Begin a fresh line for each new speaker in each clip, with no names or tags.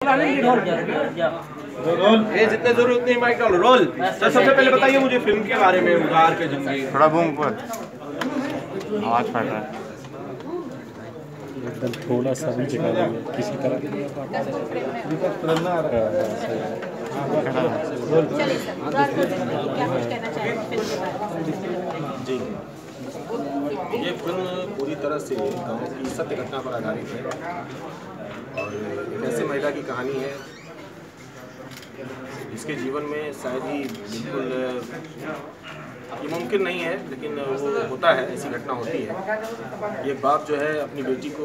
Role ये जितने जरूर उतनी माइक डालो। रोल। सर सबसे पहले बताइए मुझे फिल्म के बारे में, उधार के जिंदगी।
थोड़ा बूम पर आवाज फट रहा है
एकदम थोड़ा सा भी जगह नहीं है किसी तरह।
जी, ये फिल्म पूरी तरह से गाँव की सत्य घटना पर आधारित है और एक ऐसे महिला की कहानी है जिसके जीवन में शायद ही बिल्कुल ये मुमकिन नहीं है, लेकिन वो होता है, ऐसी घटना होती है। ये बाप जो है अपनी बेटी को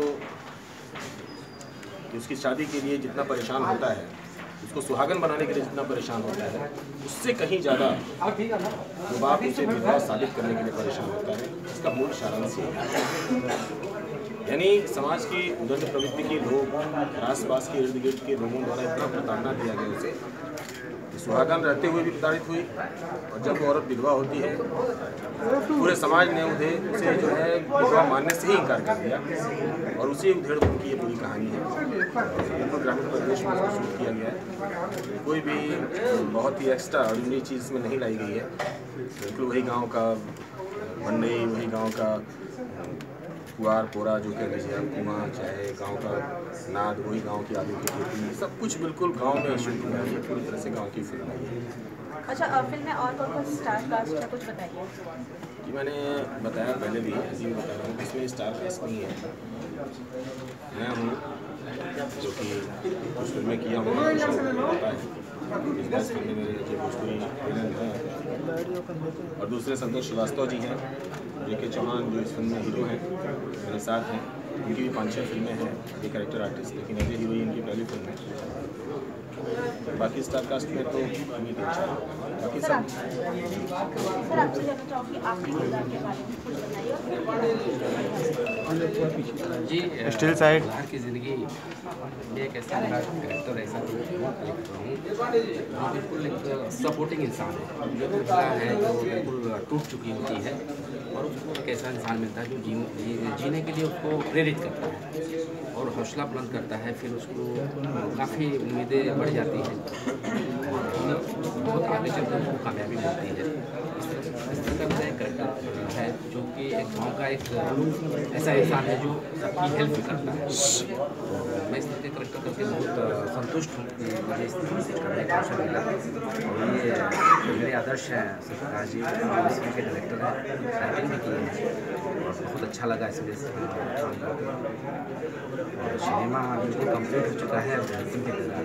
कि उसकी शादी के लिए जितना परेशान होता है, उसको सुहागन बनाने के लिए जितना परेशान होता है, उससे कहीं ज़्यादा वो बाप उसे विधवा साबित करने के लिए परेशान होता है। इसका मूल सारांश ये है, यानी समाज की उदंड प्रवृत्ति के लोग, आसपास के इर्द गिर्द के लोगों द्वारा इतना प्रताड़ना दिया गया उसे, सुहागन रहते हुए भी प्रताड़ित हुई और जब वो औरत विधवा होती है पूरे समाज ने उसे जो है विधवा मानने से ही इनकार कर दिया और उसी उधेड़ बुन की ये पूरी कहानी है। बिल्कुल ग्रामीण परिवेश में उसको शूट किया गया है, कोई भी बहुत ही एक्स्ट्रा ऑर्डिनरी चीज़ में नहीं लाई गई है। बिल्कुल वही गाँव का मंडई, वही गाँव का कुआर पोरा जो कह लीजिए आप, कुआं चाहे गांव का नाद, वही गांव की आलू की खेती, सब कुछ बिल्कुल गांव में शूट हुआ है। पूरी तरह से गांव की फिल्म है।
अच्छा, फिल्म में और कौन स्टार कास्ट है, कुछ बताइए।
कि मैंने बताया पहले भी, अजीब बता रहा हूँ, इसमें स्टार कास्ट नहीं है। मैं हूँ जो कि कुछ फिल्में किया हूँ, पता है। इस 10 फिल्में मेरे जो भोजपुरी विलन हैं और दूसरे संतोष श्रीवास्तव जी हैं, जेके चौहान जो इस फिल्म में हीरो हैं, मेरे साथ हैं। इनकी भी 5-6 फिल्में हैं, ये कैरेक्टर आर्टिस्ट, लेकिन एज ए हीरो इनकी पहली फिल्म है। बाकी स्टार कास्ट में तो उम्मीद है बाकी सब।
सर आपसे जानना चाहूँगी आपकी किरदार के बारे में कुछ बताइए।
जी, स्टिल साइड
उधार की ज़िंदगी एक ऐसा कैरेक्टर ऐसा जो बिल्कुल एक सपोर्टिंग इंसान है, जो महिला है जो बिल्कुल टूट चुकी होती है और उसको एक ऐसा इंसान मिलता है जो जीने के लिए उसको प्रेरित करता है और हौसला बुलंद करता है। फिर उसको काफ़ी उम्मीदें बढ़ जाती हैं और बहुत आगे चलकर उसको कामयाबी मिलती है। इस तरह का मेरा एक कैरेक्टर है जो कि एक गाँव का एक ऐसा इंसान है जो सबकी हेल्प करता है। मैं इस तरह के करेक्टर करके बहुत संतुष्ट हूँ कि मुझे इस तरह से करने का अवसर मिला और ये मेरे आदर्श हैं प्रकाश जी, इसमें के डायरेक्टर हैं, राइटिंग भी किए हैं और बहुत अच्छा लगा इसमें काम करके। और सिनेमा बिल्कुल कंप्लीट हो चुका है और डांसिंग के तैयार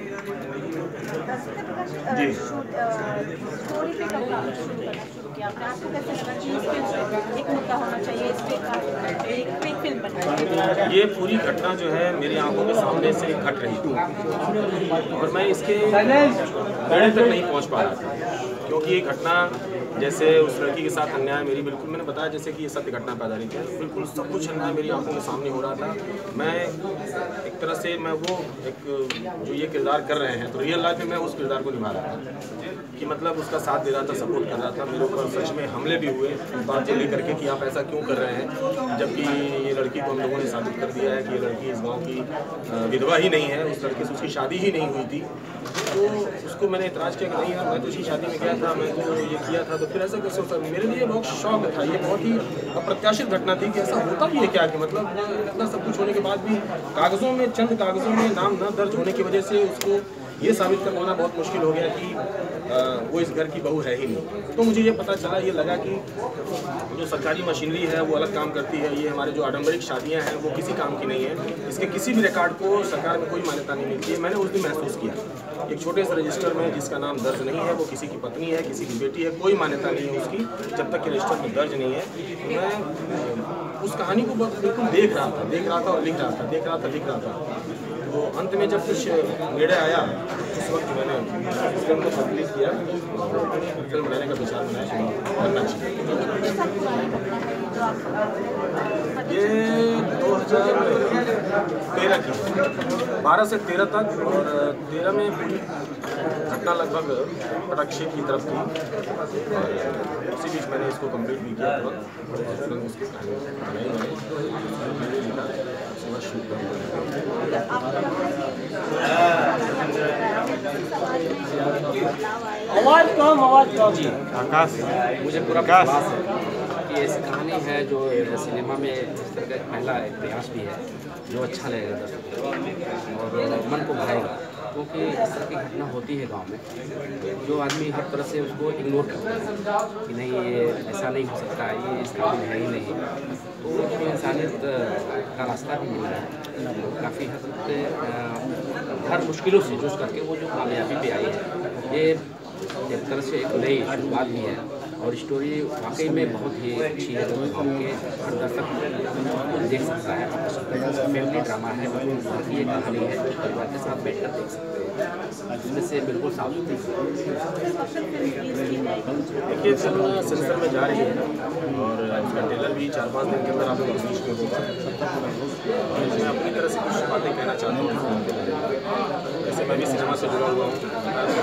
जी, स्टोरी पे कब काम शुरू किया आपने? आपको कैसे लगा कि इस फिल्म पे एक मुद्दा होना चाहिए, इस पे एक फिल्म बनाई?
ये पूरी घटना जो है मेरी आंखों के सामने से घट रही थी और मैं इसके बेड़े तक नहीं पहुंच पा रहा था, क्योंकि ये घटना जैसे उस लड़की के साथ अन्याय मेरी बिल्कुल, मैंने बताया जैसे कि ये सत्य घटना पर आधारित है, बिल्कुल सब कुछ अन्याय मेरी आंखों के सामने हो रहा था। मैं एक तरह से मैं वो एक जो ये किरदार कर रहे हैं तो रियल लाइफ में मैं उस किरदार को निभा रहा था कि मतलब उसका साथ दे रहा था, सपोर्ट कर रहा था। मेरे ऊपर सच में हमले भी हुए बात ये लेकर के कि आप ऐसा क्यों कर रहे हैं, जबकि ये लड़की को हम लोगों ने साबित कर दिया है कि ये लड़की इस गाँव की विधवा ही नहीं है, उस लड़के से उसकी शादी ही नहीं हुई थी। तो उसको मैंने इतराज़ किया कि नहीं यार, मैं तो उसकी शादी में गया था, मैं तो ये किया था, तो फिर ऐसा कैसे होता है। मेरे लिए बहुत शौक था, ये बहुत ही अप्रत्याशित घटना थी कि ऐसा होता भी है क्या, कि मतलब इतना सब कुछ होने के बाद भी कागज़ों में, चंद कागज़ों में नाम न दर्ज होने की वजह से उसको ये साबित कर पाना बहुत मुश्किल हो गया कि वो इस घर की बहू है ही नहीं। तो मुझे ये पता चला, ये लगा कि जो सरकारी मशीनरी है वो अलग काम करती है, ये हमारे जो आडंबरिक शादियां हैं वो किसी काम की नहीं है, इसके किसी भी रिकॉर्ड को सरकार में कोई मान्यता नहीं मिलती है। मैंने उस दिन महसूस किया एक छोटे से रजिस्टर में जिसका नाम दर्ज नहीं है, वो किसी की पत्नी है, किसी की बेटी है, कोई मान्यता नहीं है उसकी जब तक कि रजिस्टर में दर्ज नहीं है। मैं उस कहानी को बिल्कुल देख रहा था और लिख रहा था। तो अंत में जब कुछ निर्णय आया उस वक्त मैंने इस फिल्म को कंप्लीट किया, फिल्म बनाने का विचार बनाया शुरू करना चाहिए। ये 2013 की 12 से 13 तक, और 13 में पूरी घटना लगभग पटाक्षेप की तरफ थी। उसी बीच मैंने इसको कंप्लीट भी किया तुरंत, फिल्म उसकी कहानी बनाई मैंने शूट कर
जी
आकाश
मुझे पूरा
विकास।
विश्वास है कि ऐसी कहानी है जो सिनेमा में इस तरह का पहला एक प्रयास भी है जो अच्छा लगेगा दर्शकों को और मन को भाएगा, क्योंकि इस तरह की घटना होती है गांव में जो आदमी हर तरह से उसको इग्नोर करता है कि नहीं ये ऐसा नहीं हो सकता, ये इस काबिल है ही नहीं, तो उसको इंसानियत का रास्ता भी मिल रहा है। काफ़ी हद तक हर मुश्किलों से जूझ करके वो जो कामयाबी पे आई है, ये एक तरह से एक नई शुरुआत भी है और स्टोरी वाकई में बहुत ही अच्छी है, जो गाँव के हर दर्शक देख सकता है। फैमिली ड्रामा है, उधर की ये कहानी है जो परिवार के साथ बैठकर देख सकते हैं, इसमें से बिल्कुल साफ सुथरी।
देखिए फिल्म सेंसर में जा रही है और इसका ट्रेलर भी 4-5 दिन के अंदर आप लोगों के बीच में होगा। मैं अपनी तरह से कुछ बातें कहना चाहता हूँ। जैसे मैं भी सिनेमा से जुड़ा हुआ हूँ,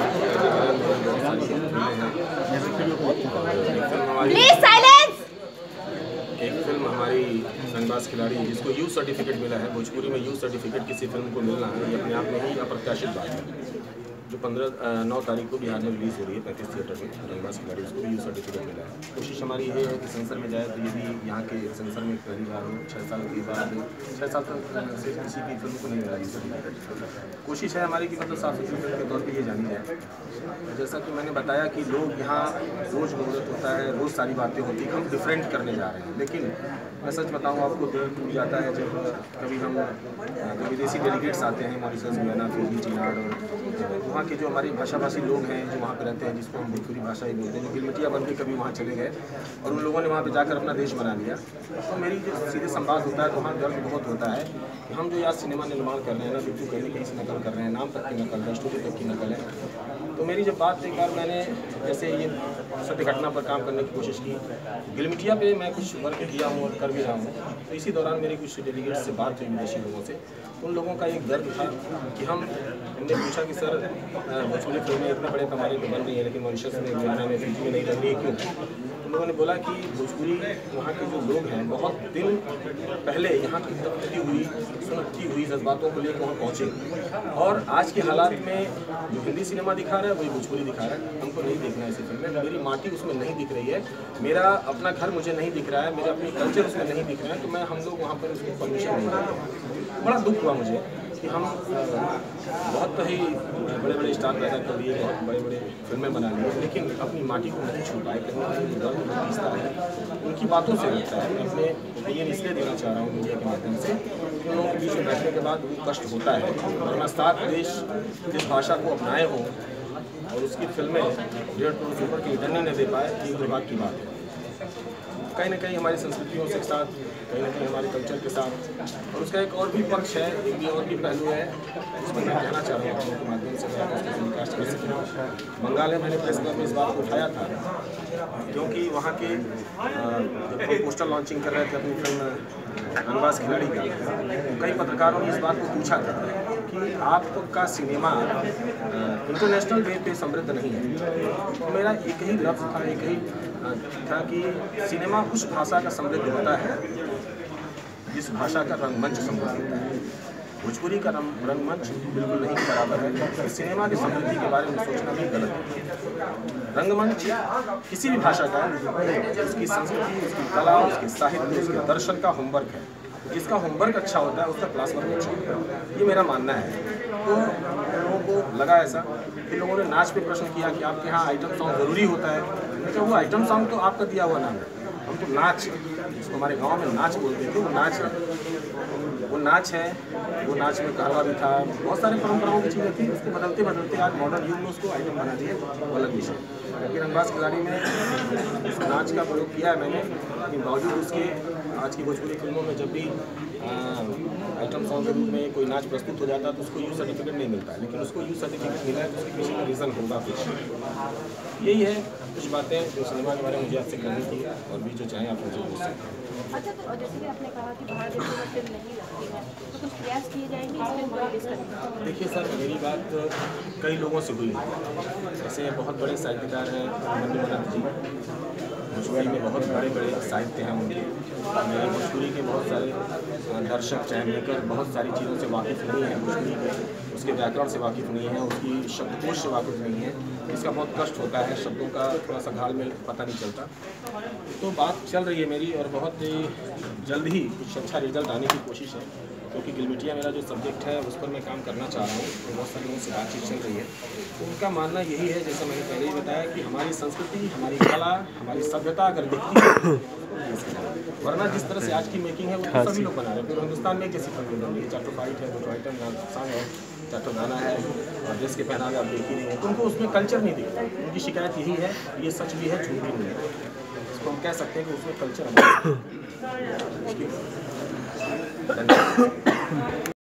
एक फिल्म हमारी रंगबाज खिलाड़ी जिसको यू सर्टिफिकेट मिला है, भोजपुरी में यू सर्टिफिकेट किसी फिल्म को मिलना है ये अपने आप में ही अप्रत्याशित बात है। जो 9 तारीख को बिहार में रिलीज़ हो रही है 35 थिएटर में रंगबाज खिलाड़ी, उसको भी यू सर्टिफिकेट मिला है। कोशिश हमारी ये है कि सेंसर में जाए तो ये भी यहाँ के सेंसर में पहली बार 6 साल के बाद 6 साल तक से किसी की फिल्म को नहीं मिला यू सर्टिफिकेट। कोशिश है हमारी कि मतलब साफ सुथरी फिल्म के तौर पर ये जानी जाए। जैसा कि मैंने बताया कि लोग यहाँ रोज़ मुहूर्त होता है, रोज़ सारी बातें होती हैं, हम डिफरेंट करने जा रहे हैं। लेकिन मैं सच बताऊँ आपको, दिल टूट जाता है जब कभी हम विदेशी डेलीगेट्स आते हैं मॉरिशस, गुयाना, फिजी, चीनाड और वहाँ के जो हमारी भाषाभाषी लोग हैं जो वहाँ पर रहते हैं, जिसको हम भोजपुरी भाषा ही बोलते हैं, जो गिलमिटिया बन के कभी वहाँ चले गए और उन लोगों ने वहाँ पर जाकर अपना देश बना लिया। तो मेरी जो सीधे संवाद होता है तो वहाँ दर्द बहुत होता है कि हम जो यार सिनेमा निर्माण कर रहे हैं ना, बिल्कुल कहीं न कहीं से नकल कर रहे हैं, नाम तक की नकल है, स्टोरी तक की नकल है। तो मेरी जब बात एक बार मैंने जैसे ये सत्य घटना पर काम करने की कोशिश की, गिलमिटिया पे मैं कुछ वर्क किया हूँ और कर भी रहा हूँ, तो इसी दौरान मेरे कुछ डेलीगेट्स से बात हुई विदेशी लोगों से। उन लोगों का एक दर्द था कि हमने पूछा कि सर भोजपुरी फिल्में इतने बड़े पैमाने पर बन रही हैं लेकिन मॉरिशस में, गुयाना में, फिजी में नहीं बन रही है, क्यों? उन लोगों ने बोला कि भोजपुरी वहाँ के जो लोग हैं बहुत दिन पहले यहाँ की तपती हुई, सुनती हुई जज्बातों को लेकर वहाँ पहुँचे और आज के हालात में जो हिंदी सिनेमा दिखा रहा है वही भोजपुरी दिखा रहा है। हमको नहीं देखना है ऐसी फिल्में, मेरी माटी उसमें नहीं दिख रही है, मेरा अपना घर मुझे नहीं दिख रहा है, मेरा अपनी कल्चर उसमें नहीं दिख रहा है, तो मैं हम लोग वहाँ पर उसको परमिशन नहीं देते। बड़ा दुख हुआ मुझे कि हम बहुत ही बड़े बड़े स्टार पैदा कर लिए, बहुत बड़े बड़े फिल्में बना लिए, लेकिन अपनी माटी को नहीं छू पाए। कहीं दर्द पीसता है, उनकी बातों से लगता है। मैं अपने ओपिनियन इसलिए देना चाह रहा हूँ मीडिया के माध्यम से कि उन लोगों के बीच में बैठने के बाद वो कष्ट होता है। वरना 7 देश जिस भाषा को अपनाए हों और उसकी फिल्में 1.5 करोड़ से ऊपर की रिटर्न नहीं दे पाए, ये दुर्भाग्य की बात है। कहीं ना कहीं हमारी संस्कृतियों के साथ, कहीं ना कहीं हमारे कल्चर के साथ, और उसका एक और भी पक्ष है, एक भी और भी पहलू है, उसमें मैं कहना चाह रहा हूँ आपके माध्यम से मैं उसको टेलीकास्ट कर सकूँ। बंगाल में मैंने प्रेस क्लब में इस बात को उठाया था क्योंकि वहाँ के जब हम पोस्टर लॉन्चिंग कर रहे थे अपनी फिल्म रंगबाज खिलाड़ी की, कई पत्रकारों ने इस बात को पूछा था कि आपका सिनेमा इंटरनेशनल वे पे समृद्ध नहीं है। तो मेरा एक ही लफ्ज़ था, एक ही था कि सिनेमा उस भाषा का समृद्ध होता है जिस भाषा का रंगमंच समृद्ध होता है। भोजपुरी का रंगमंच बिल्कुल नहीं बराबर है। सिनेमा की समृद्धि के बारे में सोचना भी गलत है। रंगमंच किसी भी भाषा का उसकी संस्कृति, उसकी कला, उसके साहित्य, उसके दर्शन का होमवर्क है। जिसका होमवर्क अच्छा होता है उसका क्लास वर्क अच्छा होता है, ये मेरा मानना है। तो लोगों को लगा ऐसा, फिर लोगों ने नाच पे प्रश्न किया कि आपके यहाँ आइटम सॉन्ग ज़रूरी होता है। तो वो आइटम सॉन्ग तो आपका दिया हुआ नाम है, हम तो नाच, जिसको हमारे गांव में नाच बोलते थे, वो नाच है। वो नाच है, वो नाच में कहवा भी था, बहुत सारे परंपराओं की चीज़ें थी। उसको बदलते बदलते आज मॉडर्न युग में उसको आइटम बना दिए, वो अलग विषय। लेकिन रंगबाज खिलाड़ी में उस नाच का प्रयोग किया है मैंने, लेकिन बावजूद उसके आज की भोजपुरी फिल्मों में जब भी आइटम सॉन्ग के रूप में कोई नाच प्रस्तुत हो जाता है तो उसको यू सर्टिफिकेट नहीं मिलता है, लेकिन उसको यू सर्टिफिकेट मिला है तो उसके पीछे का रीज़न होगा कुछ। यही है कुछ बातें जो सिनेमा के बारे में मुझे आपसे करनी थी, और भी जो चाहें आप मुझे पूछ सकते हैं।
अच्छा, तो जैसे कि आपने कहा कि बाहर देशों में फिल्म नहीं लगती है, तो कुछ प्रयास किए जाएंगे इस फिल्म को रिलीज करने के?
देखिए सर, मेरी बात कई लोगों से हुई है। जैसे बहुत बड़े साहित्यकार हैं मनोज जी, भोजपुरी में बहुत बड़े बड़े साहित्य हैं उनके। मेरे भोजपुरी के बहुत सारे दर्शक चाहे मेकर बहुत सारी चीज़ों से वाकिफ़ नहीं हैं भोजपुरी के, उसके उसके व्याकरण से वाकिफ़ नहीं है, उसकी शब्दकोश से वाकिफ़ नहीं है, इसका बहुत कष्ट होता है, शब्दों का थोड़ा सा घाल में पता नहीं चलता। तो बात चल रही है मेरी और बहुत जल्द ही कुछ अच्छा रिजल्ट आने की कोशिश है, क्योंकि गिलमिटिया मेरा जो सब्जेक्ट है उस पर मैं काम करना चाह रहा हूँ। तो बहुत सारे लोगों से बातचीत चल रही है, तो उनका मानना यही है, जैसा मैंने पहले ही बताया, कि हमारी संस्कृति, हमारी कला, हमारी सभ्यता अगर दिखती है, वरना जिस तरह से आज की मेकिंग है वो तो सभी लोग बना रहे हैं। पूरे हिंदुस्तान में एक जैसी फिल्म बन रही है, 4 फाइट है, 2 आइटम सॉन्ग है, 4 गाना है और ड्रेस के पहनावे आप देख ही नहीं है, तो उनको उसमें कल्चर नहीं दिखता। उनकी शिकायत यही है, ये सच भी है, झूठ भी नहीं है, इसको हम कह सकते हैं कि उसमें कल्चर है।